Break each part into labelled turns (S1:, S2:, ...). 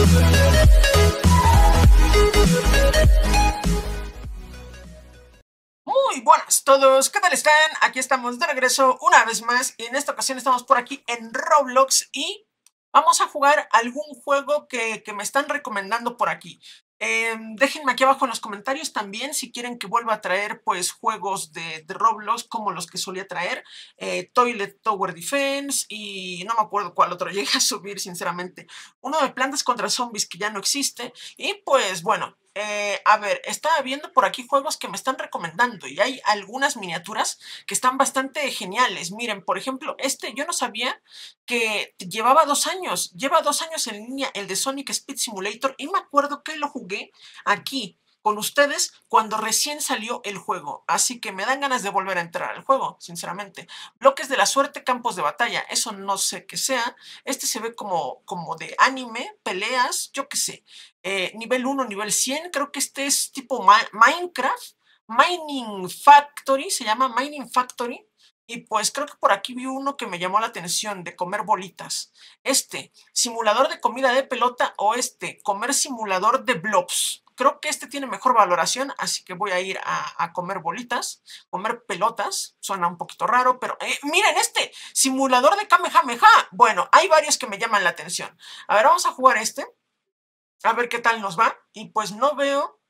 S1: Muy buenas a todos, ¿qué tal están? Aquí estamos de regreso una vez más y en esta ocasión estamos por aquí en Roblox y vamos a jugar algún juego que me están recomendando por aquí. Déjenme aquí abajo en los comentarios también si quieren que vuelva a traer pues juegos de Roblox como los que solía traer, Toilet Tower Defense y no me acuerdo cuál otro llegué a subir sinceramente. Uno de Plantas contra Zombies que ya no existe y pues bueno. A ver, estaba viendo por aquí juegos que me están recomendando y hay algunas miniaturas que están bastante geniales. Miren, por ejemplo, yo no sabía que llevaba 2 años, lleva 2 años en línea el de Sonic Speed Simulator y me acuerdo que lo jugué aquí con ustedes cuando recién salió el juego, así que me dan ganas de volver a entrar al juego, sinceramente. Bloques de la suerte, campos de batalla, eso no sé qué sea. Se ve como de anime, peleas, yo qué sé. Nivel 1, nivel 100, creo que este es tipo Minecraft, Mining Factory, se llama Mining Factory. Y pues creo que por aquí vi uno que me llamó la atención, de comer bolitas. Simulador de comida de pelota o comer simulador de blobs. Creo que tiene mejor valoración, así que voy a ir a comer bolitas, comer pelotas. Suena un poquito raro, pero miren simulador de Kamehameha. Bueno, hay varios que me llaman la atención. A ver, vamos a jugar a ver qué tal nos va. Y pues no veo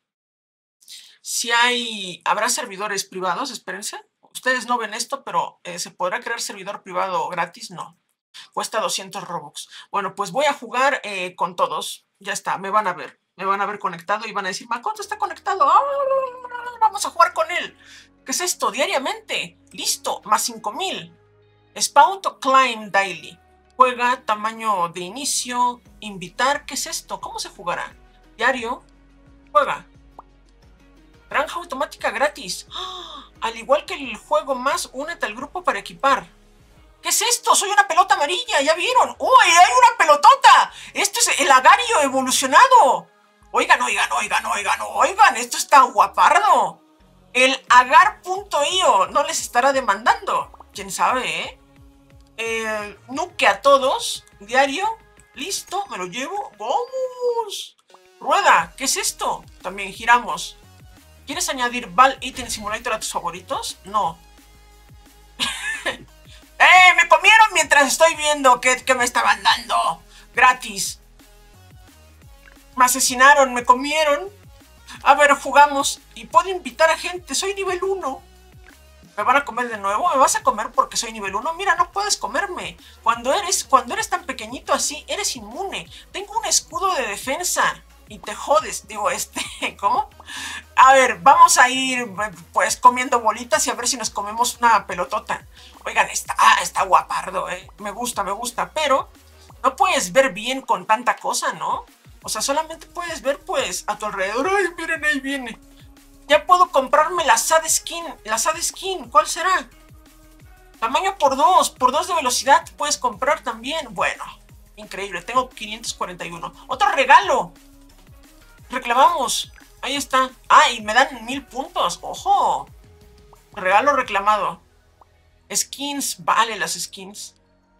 S1: si habrá servidores privados, espérense. Ustedes no ven esto, pero ¿se podrá crear servidor privado gratis? No. Cuesta 200 Robux. Bueno, pues voy a jugar con todos. Ya está, me van a ver. Me van a ver conectado y van a decir, ¿Makoto está conectado? ¡Ah! Vamos a jugar con él. ¿Qué es esto? Diariamente. Listo, más 5000. Spawn to Climb Daily. Juega, tamaño de inicio, invitar. ¿Qué es esto? ¿Cómo se jugará? Diario. Juega. Granja automática gratis. ¡Oh! Al igual que el juego más, únete al grupo para equipar. ¿Qué es esto? Soy una pelota amarilla, ¿ya vieron? ¡Uy, hay una pelotota! Esto es el Agario evolucionado. Oigan, esto está guapardo. El agar.io no les estará demandando. ¿Quién sabe, Nuke a todos. Diario. Listo, me lo llevo. ¡Vamos! Rueda, ¿qué es esto? También giramos. ¿Quieres añadir Val Eating Simulator a tus favoritos? No. Me comieron mientras estoy viendo que me estaban dando. Gratis. Me asesinaron, me comieron. A ver, jugamos. Y puedo invitar a gente. Soy nivel 1. ¿Me van a comer de nuevo? ¿Me vas a comer porque soy nivel 1? Mira, no puedes comerme. Cuando eres tan pequeñito así, eres inmune. Tengo un escudo de defensa. Y te jodes, digo, ¿cómo? A ver, vamos a ir, pues, comiendo bolitas y a ver si nos comemos una pelotota. Oigan, está guapardo, me gusta, pero no puedes ver bien con tanta cosa, ¿no? O sea, solamente puedes ver, pues, a tu alrededor. ¡Ay, miren, ahí viene! Ya puedo comprarme la Sad Skin, ¿cuál será? Tamaño por 2 de velocidad puedes comprar también. Bueno, increíble, tengo 541. ¡Otro regalo! Reclamamos. Ahí está. Ah, y me dan 1000 puntos. ¡Ojo! Regalo reclamado. Skins. Vale, las skins.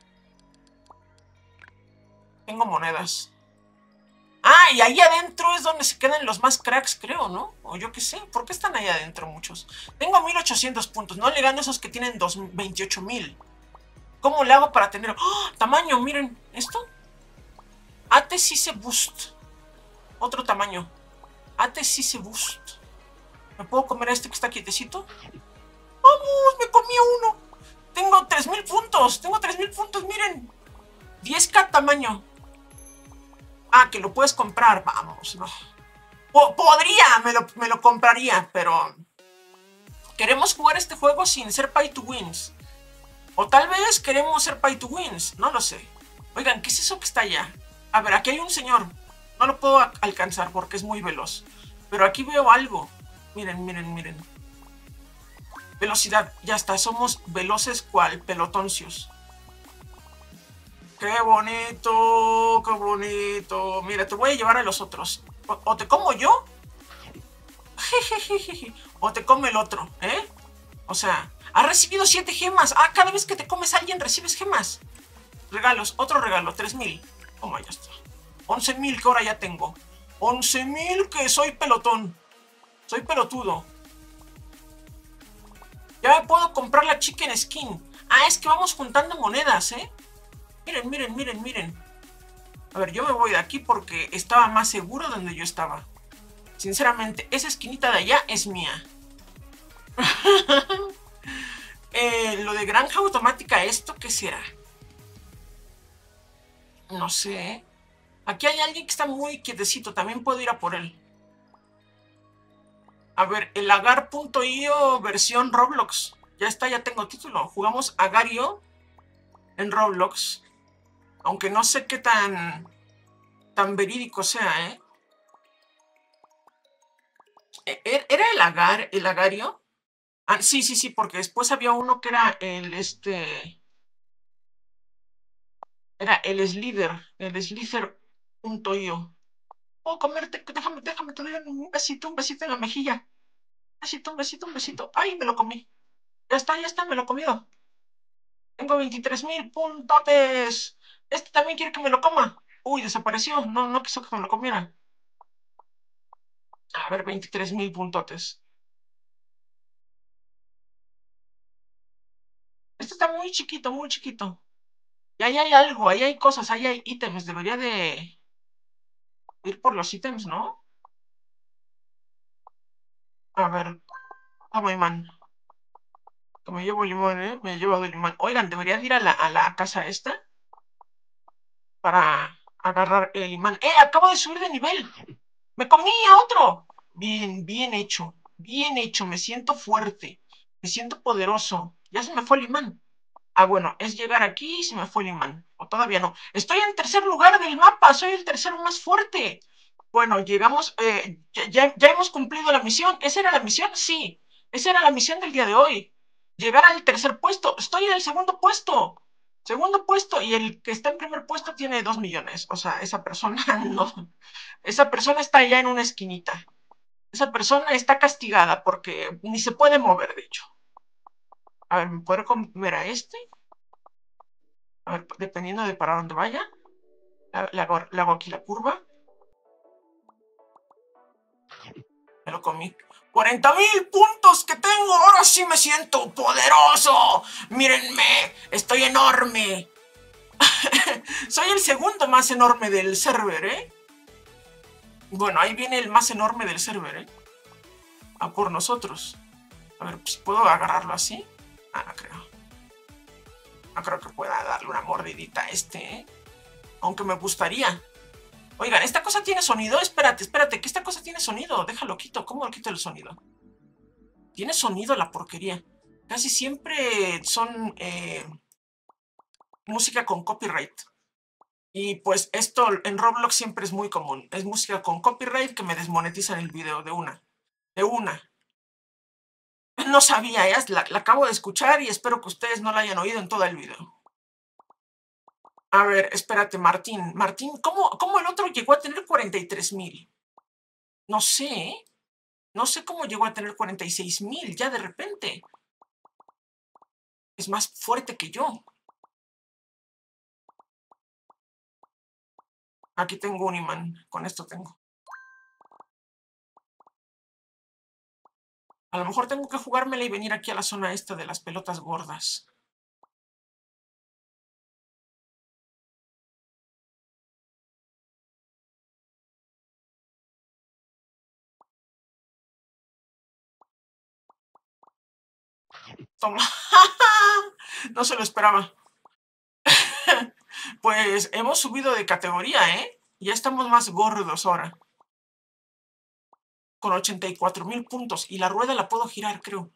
S1: Tengo monedas. Ah, y ahí adentro es donde se quedan los más cracks, creo, ¿no? O yo qué sé. ¿Por qué están ahí adentro muchos? Tengo 1800 puntos. No le gano a esos que tienen 28000. ¿Cómo le hago para tener...? ¡Oh! Tamaño, miren. ¿Esto? ATCC Boost. Otro tamaño. ATCC Boost. ¿Me puedo comer a que está quietecito? ¡Vamos! ¡Me comí uno! Tengo 3000 puntos. Miren. 10k tamaño. Ah, que lo puedes comprar. Vamos, no. Podría, me lo compraría, pero... Queremos jugar este juego sin ser pay to wins. O tal vez queremos ser pay to wins. No lo sé. Oigan, ¿qué es eso que está allá? A ver, aquí hay un señor. No lo puedo alcanzar porque es muy veloz. Pero aquí veo algo. Miren. Velocidad. Ya está. Somos veloces cual pelotoncios. ¡Qué bonito! ¡Qué bonito! Mira, te voy a llevar a los otros. ¿O te como yo? O te come el otro, O sea, has recibido 7 gemas. Ah, cada vez que te comes a alguien recibes gemas. Regalos. Otro regalo. 3000. Toma, ya está. 11,000 que ahora ya tengo. 11,000 que soy pelotón. Soy pelotudo. Ya me puedo comprar la chicken skin. Ah, es que vamos juntando monedas, ¿eh? Miren, miren, miren, miren. A ver, yo me voy de aquí porque estaba más seguro donde yo estaba. Sinceramente, esa esquinita de allá es mía. Lo de granja automática, ¿esto qué será? No sé. Aquí hay alguien que está muy quietecito. También puedo ir a por él. A ver, el agar.io versión Roblox. Ya está, ya tengo título. Jugamos Agario en Roblox. Aunque no sé qué tan verídico sea, ¿eh? ¿Era el Agario? Ah, sí, sí, sí, porque después había uno que era era el Slither.io. Puedo comerte, déjame, te doy un besito en la mejilla. Un besito, un besito, un besito. ¡Ay, me lo comí! Ya está, me lo he comido. Tengo 23,000 puntotes. Este también quiere que me lo coma. Uy, desapareció. No, no quiso que me lo comiera. A ver, 23,000 puntotes. Este está muy chiquito, muy chiquito. Y ahí hay algo, ahí hay cosas, ahí hay ítems. Debería de ir por los ítems, ¿no? A ver, muy man. Que me llevo limón, ¿eh? Me he llevado el limón. Oigan, debería de ir a la casa esta para agarrar el imán. Acabo de subir de nivel. ¡Me comí a otro! Bien, bien hecho, me siento fuerte, me siento poderoso. Ya se me fue el imán. Ah, bueno, es llegar aquí y se me fue el imán. O todavía no. Estoy en tercer lugar del mapa, soy el tercero más fuerte. Bueno, llegamos, ya hemos cumplido la misión. ¿Esa era la misión? Sí, esa era la misión del día de hoy. Llegar al tercer puesto. Estoy en el segundo puesto. Segundo puesto y el que está en primer puesto tiene 2 millones. O sea, esa persona no. Esa persona está allá en una esquinita. Esa persona está castigada porque ni se puede mover, de hecho. A ver, ¿me puedo comer a este? A ver, dependiendo de para dónde vaya. Le hago aquí la curva. Me lo comí. 40,000 puntos que tengo. Ahora sí me siento poderoso. Mírenme. Estoy enorme. Soy el segundo más enorme del server, ¿eh? Bueno, ahí viene el más enorme del server, ¿eh? A por nosotros. A ver, pues, ¿puedo agarrarlo así? Ah, no creo. No creo que pueda darle una mordidita a este, ¿eh? Aunque me gustaría. Oigan, ¿esta cosa tiene sonido? Espérate, espérate, que esta cosa tiene sonido. Déjalo quito. ¿Cómo lo quito el sonido? Tiene sonido la porquería. Casi siempre son música con copyright. Y pues esto en Roblox siempre es muy común. Es música con copyright que me desmonetizan el video de una. De una. No sabía, la acabo de escuchar y espero que ustedes no la hayan oído en todo el video. A ver, espérate, Martín. Martín, ¿cómo el otro llegó a tener 43,000? No sé, ¿eh? No sé cómo llegó a tener 46,000 ya de repente. Es más fuerte que yo. Aquí tengo un imán. Con esto tengo. A lo mejor tengo que jugármela y venir aquí a la zona esta de las pelotas gordas. Toma. No se lo esperaba. Pues hemos subido de categoría, ¿eh? Ya estamos más gordos ahora. Con 84,000 puntos. Y la rueda la puedo girar, creo.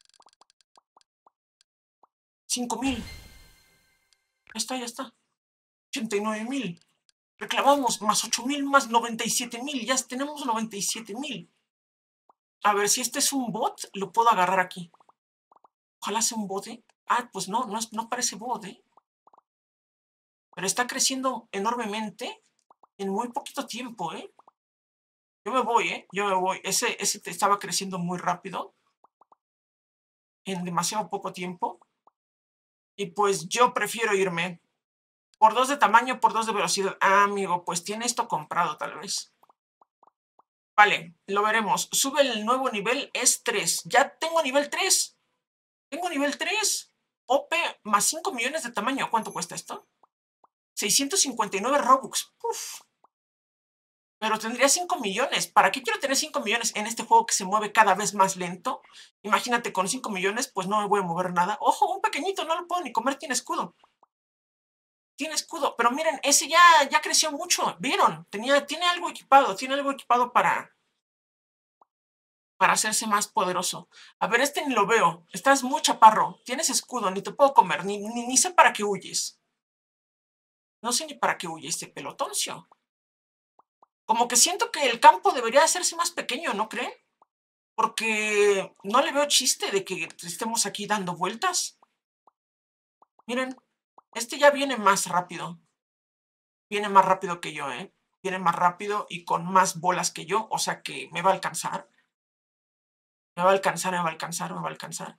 S1: 5,000. Ya está, ya está. 89,000. Reclamamos más 8,000 más 97,000. Ya tenemos 97,000. A ver, si este es un bot, lo puedo agarrar aquí. Ojalá sea un bot, ¿eh? Ah, pues no, no parece bot, ¿eh? Pero está creciendo enormemente en muy poquito tiempo, ¿eh? Yo me voy, ¿eh? Yo me voy. Ese estaba creciendo muy rápido. En demasiado poco tiempo. Y pues yo prefiero irme. Por 2 de tamaño, por 2 de velocidad. Ah, amigo, pues tiene esto comprado tal vez. Vale, lo veremos. Sube el nuevo nivel, es 3. Ya tengo nivel 3. Tengo nivel 3. OP más 5 millones de tamaño. ¿Cuánto cuesta esto? 659 Robux. Uf. Pero tendría 5 millones. ¿Para qué quiero tener 5 millones en este juego que se mueve cada vez más lento? Imagínate, con 5 millones, pues no me voy a mover nada. ¡Ojo! Un pequeñito, no lo puedo ni comer, tiene escudo. Tiene escudo. Pero miren, ese ya creció mucho. ¿Vieron? Tiene algo equipado. Tiene algo equipado para hacerse más poderoso. A ver, este ni lo veo. Estás muy chaparro. Tienes escudo, ni te puedo comer. Ni sé para qué huyes. No sé ni para qué huye este pelotoncio. Como que siento que el campo debería hacerse más pequeño, ¿no creen? Porque no le veo chiste de que estemos aquí dando vueltas. Miren, este ya viene más rápido. Viene más rápido que yo, ¿eh? Viene más rápido y con más bolas que yo. O sea que me va a alcanzar. Me va a alcanzar, me va a alcanzar, me va a alcanzar.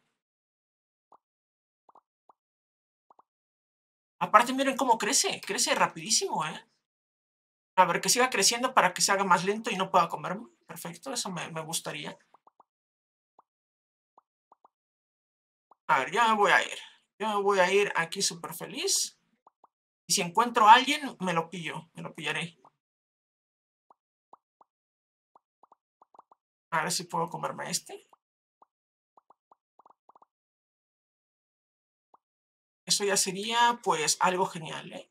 S1: Aparte, miren cómo crece. Crece rapidísimo, ¿eh? A ver, que siga creciendo para que se haga más lento y no pueda comerme. Perfecto, eso me gustaría. A ver, ya me voy a ir. Yo me voy a ir aquí súper feliz. Y si encuentro a alguien, me lo pillo. Me lo pillaré. A ver si puedo comerme este. Eso ya sería, pues, algo genial, ¿eh?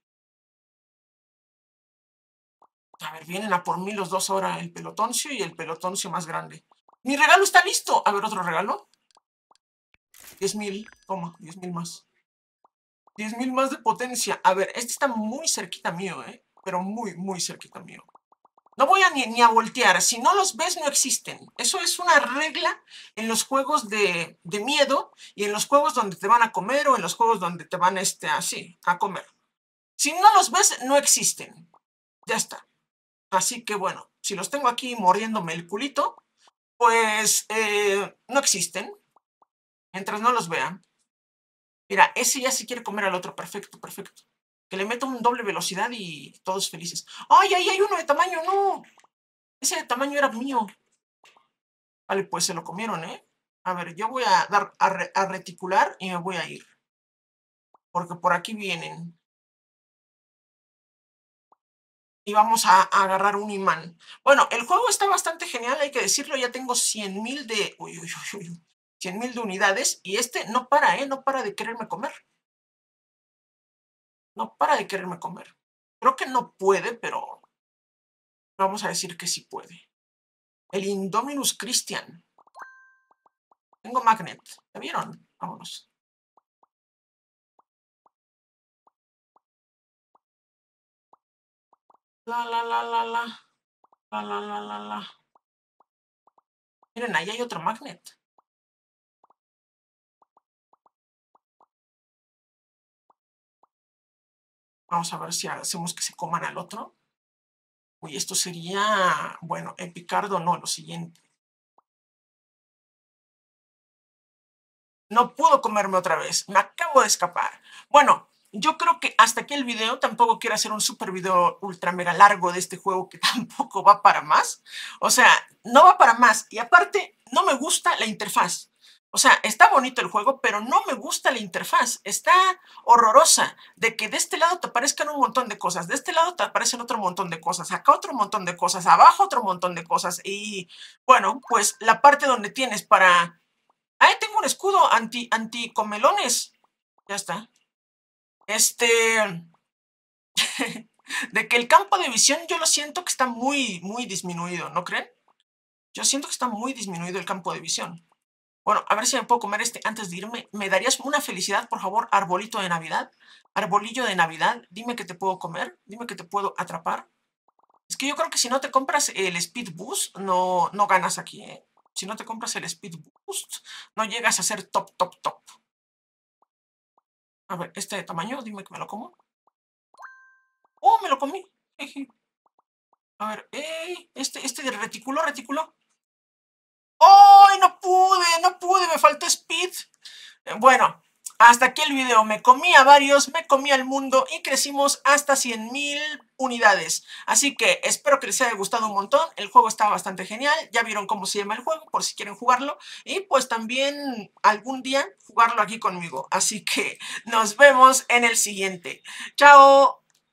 S1: A ver, vienen a por mí los dos ahora, el pelotoncio y el pelotoncio más grande. ¡Mi regalo está listo! A ver, otro regalo. 10,000. Toma, 10,000 más. 10,000 más de potencia. A ver, este está muy cerquita mío, ¿eh? Pero muy, muy cerquita mío. No voy a ni a voltear. Si no los ves, no existen. Eso es una regla en los juegos de miedo y en los juegos donde te van a comer o en los juegos donde te van así, a comer. Si no los ves, no existen. Ya está. Así que bueno, si los tengo aquí mordiéndome el culito, pues no existen. Mientras no los vean. Mira, ese ya se quiere comer al otro. Perfecto, perfecto. Que le meto un doble velocidad y todos felices. ¡Ay, ay, hay uno de tamaño! ¡No! Ese de tamaño era mío. Vale, pues se lo comieron, ¿eh? A ver, yo voy a dar a reticular y me voy a ir. Porque por aquí vienen. Y vamos a agarrar un imán. Bueno, el juego está bastante genial, hay que decirlo. Ya tengo 100,000 de... Uy, uy, uy, uy. 100,000 de unidades. Y este no para, ¿eh? No para de quererme comer. No para de quererme comer. Creo que no puede, pero vamos a decir que sí puede. El Indominus Christian. Tengo Magnet. ¿Ya vieron? Vámonos. La, la, la, la, la. La, la, la, la, la. Miren, ahí hay otro Magnet. Vamos a ver si hacemos que se coman al otro. Uy, esto sería, bueno, Epicardo no, lo siguiente. No puedo comerme otra vez, me acabo de escapar. Bueno, yo creo que hasta aquí el video. Tampoco quiero hacer un super video ultra mega largo de este juego que tampoco va para más. O sea, no va para más. Y aparte, no me gusta la interfaz. O sea, está bonito el juego, pero no me gusta la interfaz. Está horrorosa. De que de este lado te aparezcan un montón de cosas, de este lado te aparecen otro montón de cosas, acá otro montón de cosas, abajo otro montón de cosas. Y bueno, pues la parte donde tienes para... ¡Ahí tengo un escudo anti-comelones! Ya está. De que el campo de visión yo lo siento que está muy, muy disminuido, ¿no creen? Yo siento que está muy disminuido el campo de visión. Bueno, a ver si me puedo comer este antes de irme. ¿Me darías una felicidad, por favor, arbolito de Navidad? Arbolillo de Navidad, dime que te puedo comer, dime que te puedo atrapar. Es que yo creo que si no te compras el Speed Boost, no ganas aquí, ¿eh? Si no te compras el Speed Boost, no llegas a ser top, top, top. A ver, este de tamaño, dime que me lo como. ¡Oh, me lo comí! A ver, este de retículo, retículo. ¡Oh, no pude! ¡No pude! Me faltó speed. Bueno, Hasta aquí el video, me comí a varios, me comí al mundo y crecimos hasta 100,000 unidades. Así que espero que les haya gustado un montón, el juego está bastante genial, ya vieron cómo se llama el juego por si quieren jugarlo y pues también algún día jugarlo aquí conmigo. Así que nos vemos en el siguiente. ¡Chao!